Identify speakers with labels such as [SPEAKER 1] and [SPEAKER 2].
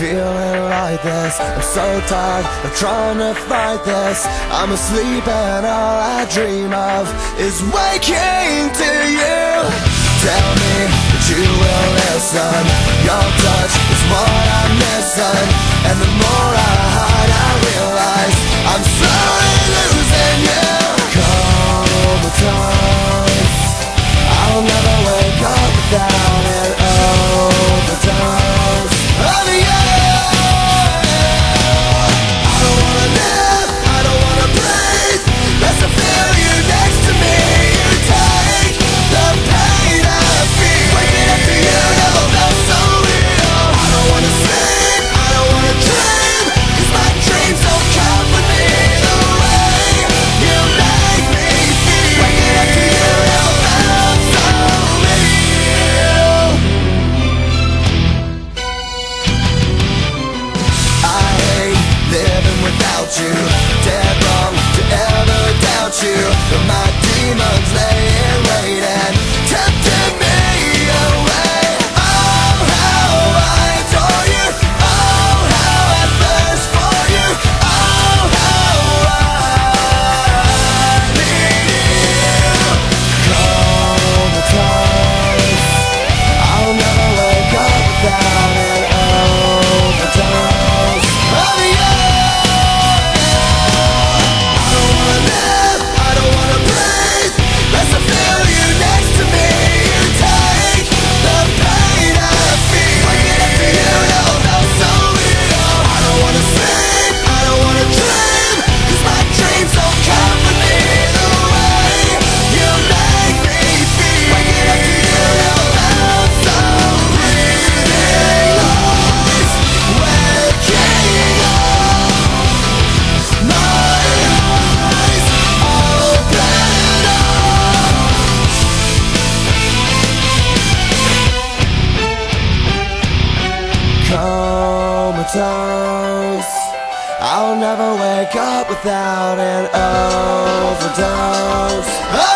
[SPEAKER 1] feeling like this. I'm so tired of trying to fight this. I'm asleep and all I dream of is waking to you. Tell me that you will listen. Your touch is what I'm missing, and the more I hide I realize I'm slowly losing you. Comatose, I'll never wake up without an overdose of you. I don't wanna live, I don't wanna breathe, just to feel you next to me. You take the pain I feel. Waking up to you never felt so real. I don't wanna sleep, I don't wanna dream, 'cause my dreams don't comfort me the way you make me feel. Waking up to you never felt so real. I hate living without you. Dead wrong to ever doubt you, but my demons lay in wait and tempted me away. Oh, how I adore you. Oh, how I thirst for you. Oh, how I need you. Comatose, I'll never wake up without an overdose of you. I don't wanna live, I don't wanna breathe, just to feel you next to me. You take the pain I feel. Waking up to you never felt so real. I don't wanna sleep, I don't wanna dream, 'cause my dreams don't comfort me the way you make me feel. Waking up to you never felt so breathing lies. Waking up, my eyes open up. Comatose, I'll never wake up without an overdose.